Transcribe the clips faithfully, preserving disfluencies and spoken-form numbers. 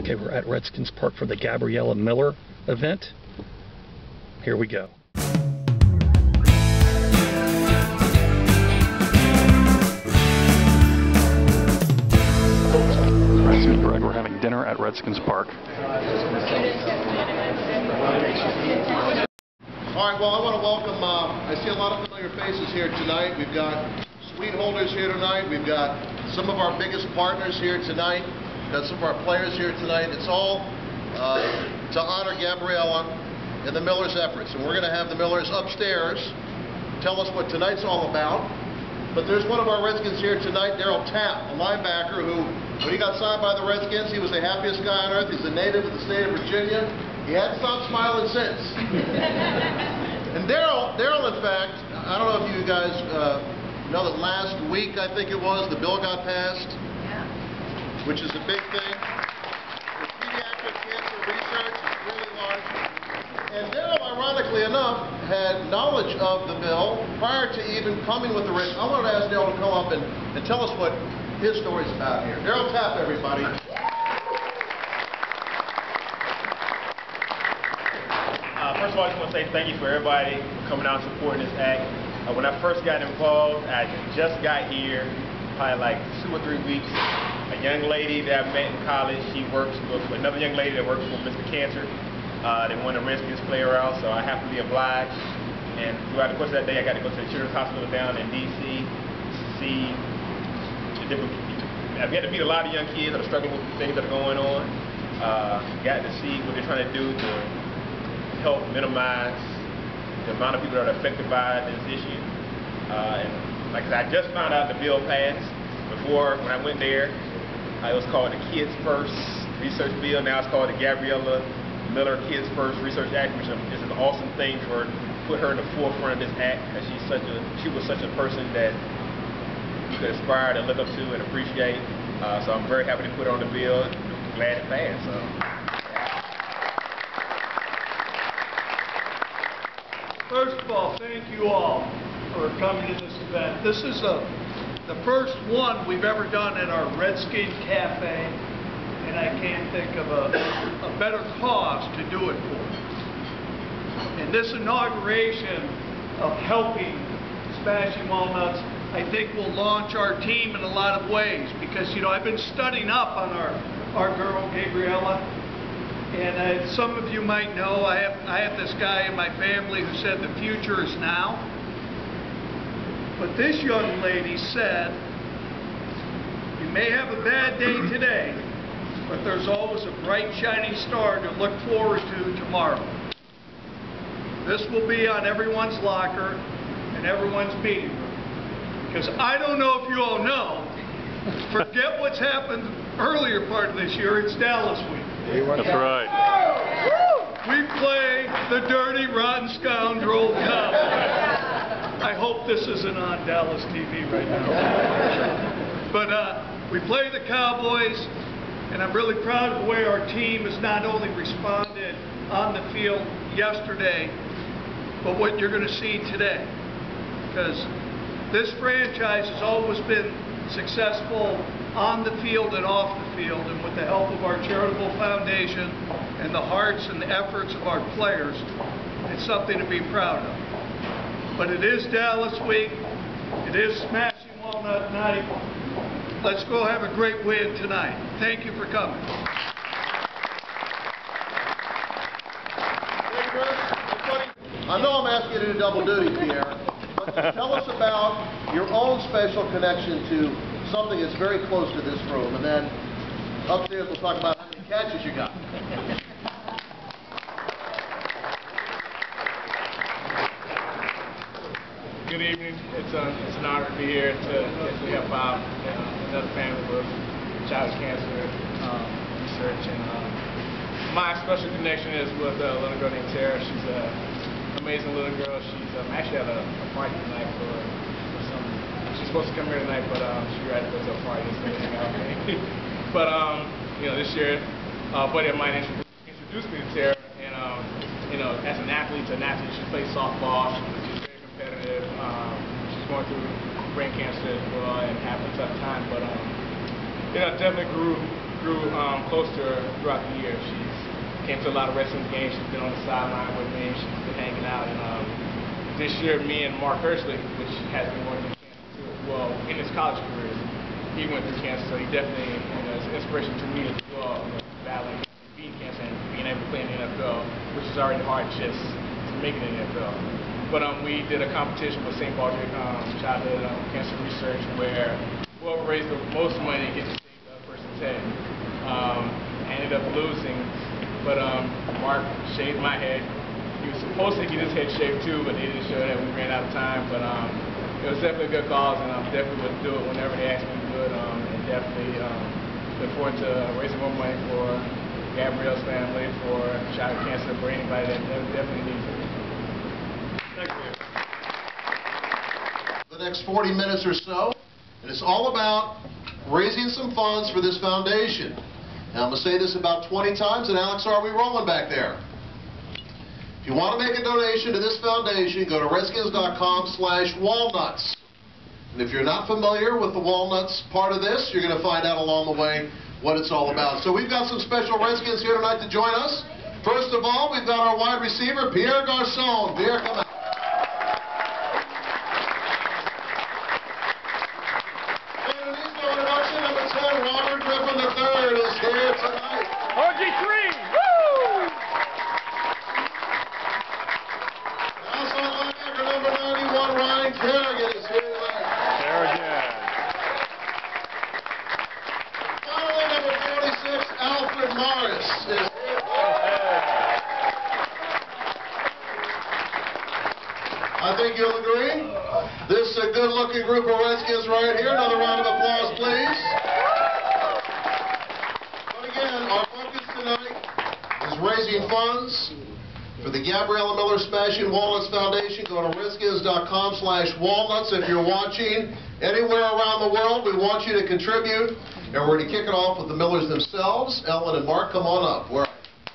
Okay, we're at Redskins Park for the Gabriella Miller event. Here we go. Redskins Greg, we're having dinner at Redskins Park. All right, well, I want to welcome, uh, I see a lot of familiar faces here tonight. We've got suite holders here tonight. We've got some of our biggest partners here tonight. We've got some of our players here tonight. It's all uh, to honor Gabriella and the Millers' efforts. And we're going to have the Millers upstairs tell us what tonight's all about. But there's one of our Redskins here tonight, Darryl Tapp, a linebacker who, when he got signed by the Redskins, he was the happiest guy on earth. He's a native of the state of Virginia. He hadn't stopped smiling since. And Darryl, Darryl, in fact, I don't know if you guys uh, know that last week, I think it was, the bill got passed, yeah. Which is a big thing. The pediatric cancer research is really large. And Darryl, ironically enough, had knowledge of the bill prior to even coming with the Redskins. I wanted to ask Darryl to come up and, and tell us what his story's about here. Darryl Tapp, everybody. Uh, first of all, I just want to say thank you for everybody coming out and supporting this act. Uh, when I first got involved, I just got here, probably like two or three weeks. A young lady that I met in college, she works with another young lady that works for Mister Cancer. Uh, they wanted a Redskins player out, so I happened to be obliged. And throughout the course of that day, I got to go to the Children's Hospital down in D C to see the different. I've got to meet a lot of young kids that are struggling with things that are going on. Uh, got to see what they're trying to do to help minimize the amount of people that are affected by this issue. Uh, and like I said, I just found out the bill passed. Before, when I went there, uh, it was called the Kids First Research Bill. Now it's called the Gabriella Miller Kids First Research Act, which is an awesome thing for put her in the forefront of this act, because she's such a she was such a person that you could aspire to look up to and appreciate. Uh, so I'm very happy to put her on the bill. I'm glad it passed. So. First of all, thank you all for coming to this event. This is a, the first one we've ever done at our Redskin Cafe, and I can't think of a, a better cause to do it for. And this inauguration of helping Smashing Walnuts, I think, will launch our team in a lot of ways, because, you know, I've been studying up on our, our girl, Gabriella. And uh, some of you might know, I have, I have this guy in my family who said the future is now. But this young lady said, you may have a bad day today, but there's always a bright, shining star to look forward to tomorrow. This will be on everyone's locker and everyone's meeting room. Because I don't know if you all know, forget what's happened earlier part of this year, it's Dallas week. That's right. We play the dirty, rotten scoundrel Cowboys. I hope this isn't on Dallas T V right now. But uh, we play the Cowboys, and I'm really proud of the way our team has not only responded on the field yesterday, but what you're going to see today. Because this franchise has always been successful on the field and off the field, and with the help of our charitable foundation and the hearts and the efforts of our players, it's something to be proud of. But it is Dallas week, it is Smashing Walnut night. Let's go have a great win tonight. Thank you for coming. I know I'm asking you to do double duty, Pierre, but tell us about your own special connection to something that's very close to this room, and then upstairs we'll talk about how many catches you got. Good evening. It's, uh, it's an honor to be here to actually help out uh, another family with child cancer um, research. And uh, my special connection is with a little girl named Tara. She's an amazing little girl. She's um, actually at a, a party tonight for, for some. She's supposed to come here tonight, but um, she had to go to a party and hang out with me. But um, you know, this year, uh, a buddy of mine introduced me to Tara, and um, you know, as an athlete, to an athlete, she plays softball. She's very competitive. Um, she's going through brain cancer as well and having a tough time, but um, you know, definitely grew grew um, close to her throughout the year. She's came to a lot of Redskins games. She's been on the sideline with me. She's been hanging out. And um, this year, me and Mark Hershey, which has been going through cancer too, well, in his college career, he went through cancer, so he definitely you know, is an inspiration to me as well, you know, battling beating cancer and being able to play in the N F L, which is already hard just to make it in the N F L. But um, we did a competition with Saint Baldrick um, Childhood um, Cancer Research where whoever raised the most money gets to shave the person's head. Um, I ended up losing, but um, Mark shaved my head. He was supposed to get his head shaved too, but they didn't show that. We ran out of time, but um, it was definitely a good cause, and I um, definitely would do it whenever they asked me to do it. Um, and definitely um, look forward to raising more money for Gabrielle's family, for child cancer, for anybody that definitely needs it. Thank you. The next forty minutes or so, and it's all about raising some funds for this foundation. Now I'm going to say this about twenty times, and Alex, are we rolling back there? If you want to make a donation to this foundation, go to redskins dot com slash walnuts. And if you're not familiar with the Walnuts part of this, you're going to find out along the way what it's all about. So we've got some special Redskins here tonight to join us. First of all, we've got our wide receiver, Pierre Garçon. Pierre, come out. Robert Griffin the third is here tonight. R G three! Woo! Also linebacker number ninety-one, Ryan Kerrigan is here tonight. Kerrigan. Finally, number forty-six, Alfred Morris is here. I think you'll agree. This is a good-looking group of Redskins right here. Another round of applause, please. Our focus tonight is raising funds for the Gabriella Miller Smashing Walnuts Foundation. Go to redskins dot com slash walnuts if you're watching anywhere around the world. We want you to contribute, and we're going to kick it off with the Millers themselves. Ellen and Mark, come on up. We're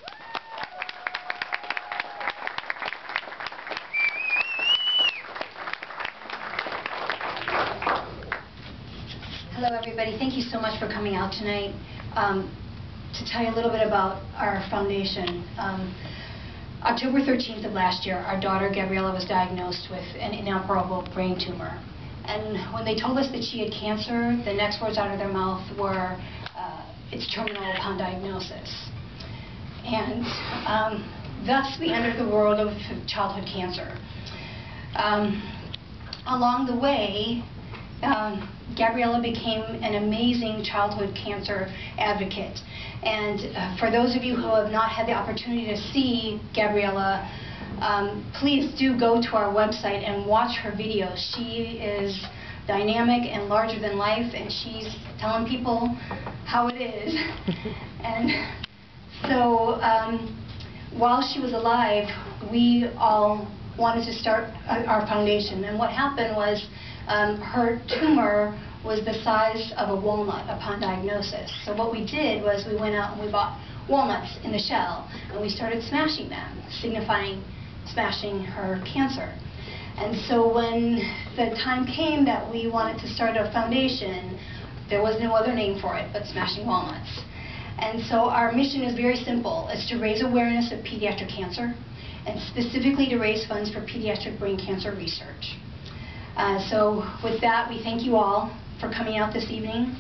Hello, everybody. Thank you so much for coming out tonight. Um, to tell you a little bit about our foundation. Um, October thirteenth of last year, our daughter Gabriella was diagnosed with an inoperable brain tumor. And when they told us that she had cancer, the next words out of their mouth were, uh, it's terminal upon diagnosis. And um, thus we entered the world of childhood cancer. Um, along the way, Um, Gabriella became an amazing childhood cancer advocate. And uh, for those of you who have not had the opportunity to see Gabriella, um, please do go to our website and watch her videos. She is dynamic and larger than life, and she's telling people how it is. And so um, while she was alive, we all wanted to start uh, our foundation. And what happened was Um, her tumor was the size of a walnut upon diagnosis. So what we did was we went out and we bought walnuts in the shell, and we started smashing them, signifying smashing her cancer. And so when the time came that we wanted to start a foundation, there was no other name for it but Smashing Walnuts. And so our mission is very simple. It's to raise awareness of pediatric cancer, and specifically to raise funds for pediatric brain cancer research. Uh, so with that, we thank you all for coming out this evening.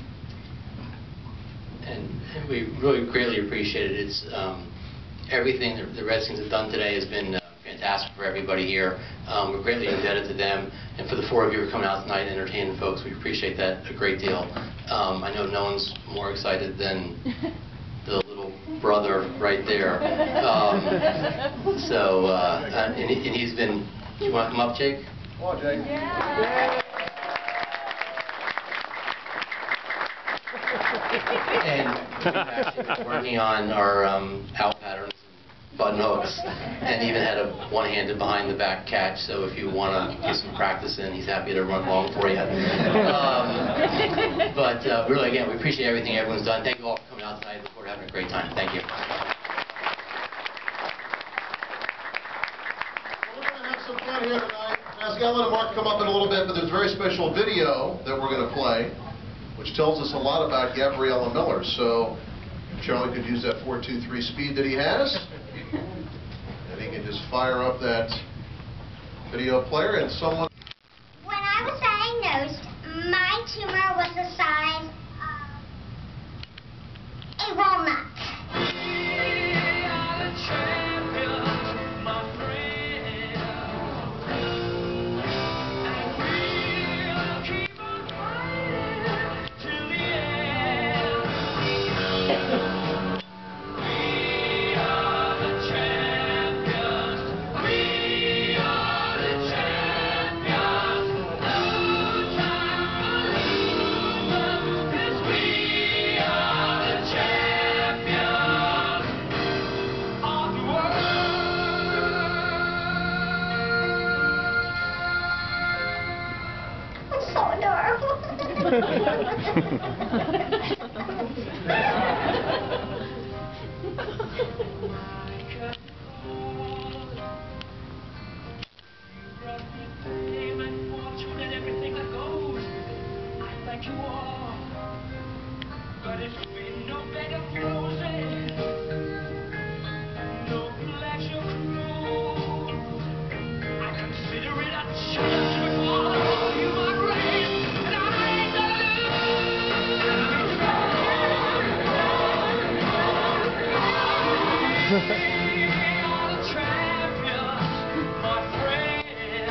And, and we really greatly appreciate it. It's um, everything that the Redskins have done today has been uh, fantastic for everybody here. Um, we're greatly indebted to them, and for the four of you who are coming out tonight and entertaining folks, we appreciate that a great deal. Um, I know no one's more excited than the little brother right there. Um, so, uh, and, he, and he's been. Do you want to come up, Jake? Come on, Jake. Yeah. And we've actually been working on our um, out patterns, button hooks, and even had a one-handed behind the back catch. So if you want to get some practice in, he's happy to run long for you. Um, but uh, really, again, we appreciate everything everyone's done. Thank you all for coming out tonight. We're having a great time. Thank you. We're going to have some fun here tonight. Ask Ellen and Mark to come up in a little bit, but there's a very special video that we're going to play, which tells us a lot about Gabriella Miller. So Charlie could use that four two three speed that he has. And he can just fire up that video player and someone... When I was diagnosed, my tumor was the size of a walnut. So adorable. But it's been no bed of roses, no pleasure cruise. I consider it a challenge to follow you, my race, and I ain't gonna lose. We are the champions, my friend.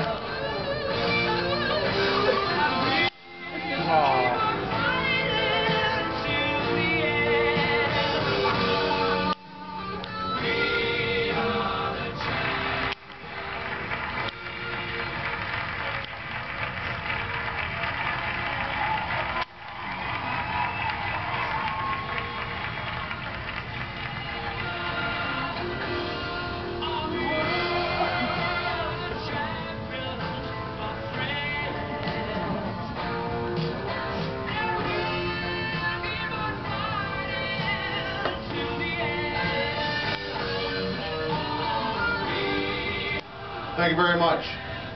Thank you very much.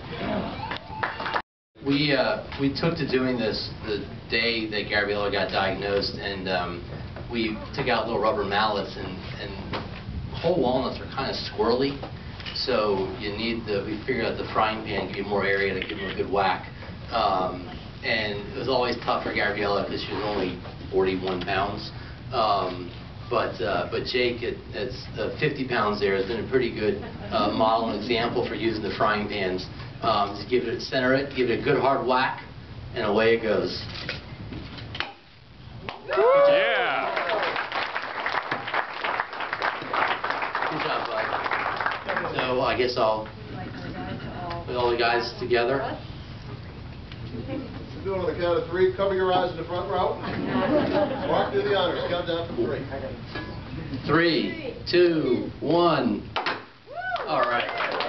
We uh, we took to doing this the day that Gabriella got diagnosed, and um, we took out little rubber mallets, and, and whole walnuts are kind of squirrely, so you need the, we figured out the frying pan give you more area to give them a good whack. Um, and it was always tough for Gabriella because she was only forty-one pounds. Um, But uh, but Jake at, at uh, fifty pounds there has been a pretty good uh, model and example for using the frying pans. Um, just give it, center it, give it a good hard whack, and away it goes. Yeah. Good job, bud. So I guess I'll put all the guys together. Do it on the count of three. Cover your eyes in the front row. Mark, do the honors. Count down from three. Three, two, one. All right.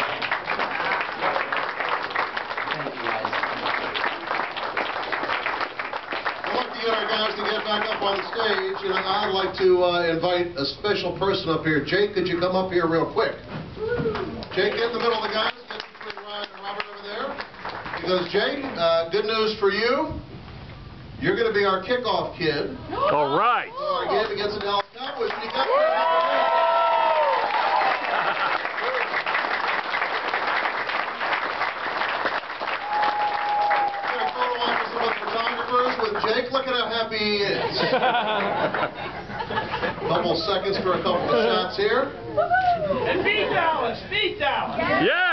Thank you, guys. I'd like to get our guys to get back up on the stage, and I'd like to uh, invite a special person up here. Jake, could you come up here real quick? Jake, get in the middle of the guys. Get between Ryan and Robert over there. Because, Jake, uh, good news for you. You're going to be our kickoff kid. All right. So our game against the Dallas Cowboys. Can you come here? Get a photo op with some of the photographers with Jake. Look at how happy he is. Couple seconds for a couple of shots here. And beat Dallas, beat Dallas. Yeah.